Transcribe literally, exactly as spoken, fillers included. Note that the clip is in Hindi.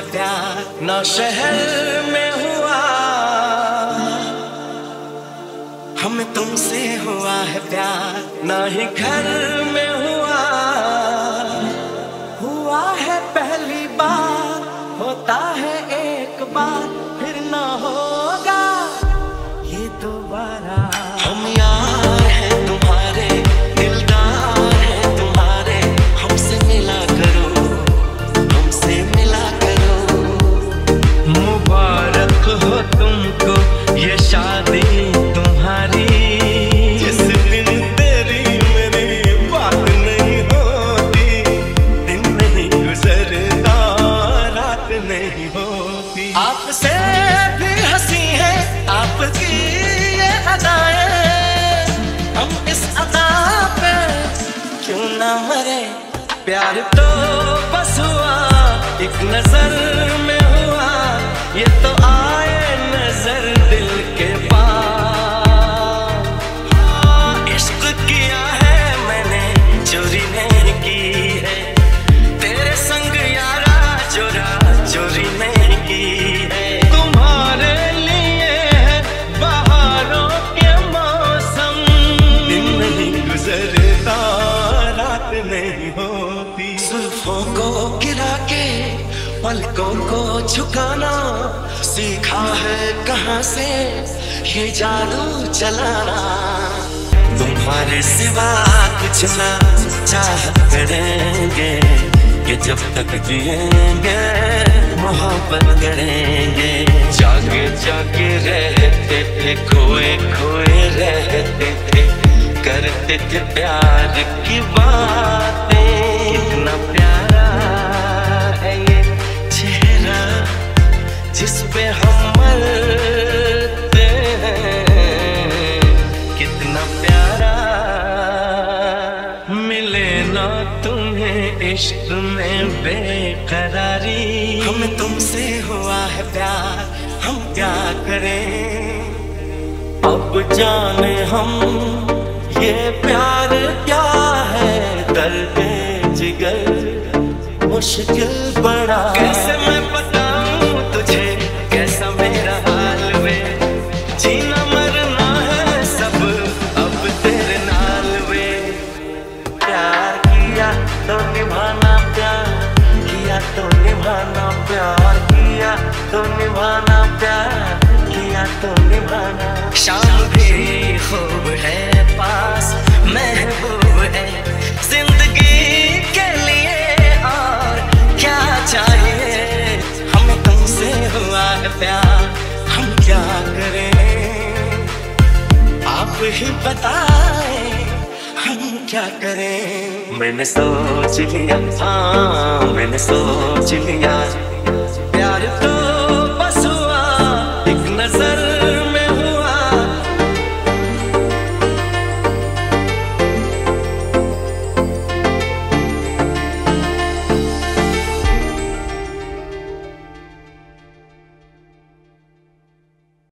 प्यार, ना शहर में हुआ हमें तुमसे हुआ है प्यार, ना ही घर में हुआ हुआ है पहली बार, होता है एक बार फिर ना होगा ये दोबारा। हम यार हैं तुम्हारे, दिलदार हैं तुम्हारे, हमसे मिला करो, हमसे मिला करो। मुबारक हो तुमको ये शादी तुम्हारी, जिस दिन तेरी मेरी बात नहीं होती, दिन नहीं गुजरता रात नहीं होती। आपसे भी हंसी है आपकी ये अदाएं, हम इस अदा पे क्यों ना मरे। प्यार तो बस हुआ एक नजर में हुआ, ये तो आए नजर दिल के पास। इश्क किया है मैंने चोरी नहीं की है, तेरे संग यारा चोरा चोरी नहीं की है। तुम्हारे लिए है बहारों के मौसम, दिन नहीं गुजरता रात नहीं होती। जुल्फों को गिरा के पलकों को झुकाना सीखा है कहाँ से ये जादू चलाना। तुम्हारे सिवा कुछ ना चाहत करेंगे, कि जब तक जिएंगे मोहब्बत करेंगे। जागे जागे रहते थे, खोए खोए रहते थे, करते थे प्यार की बातें। कितना प्यारा है ये चेहरा जिस पे हम मरते हैं, कितना प्यारा। मिले ना तुम्हें इश्क में बेकरारी, हमें तुमसे हुआ है प्यार, हम क्या करें। अब जाने हम ये प्यार क्या है, दर्द जिगर मुश्किल बड़ा। कैसे मैं बताऊं तुझे कैसा मेरा हाल वे, जीना मरना है सब अब तेरे नाल वे। प्यार किया तो निभाना, प्यार किया तो निभाना, प्यार किया तो निभाना, प्यार किया तो निभाना। शाम भी खूब है पास महबूब है, जिंदगी के लिए और क्या चाहिए। हमें तुमसे हुआ है प्यार, हम क्या करें। आप ही बताएं हम क्या करें। मैंने सोच लिया, हाँ मैंने सोच लिया,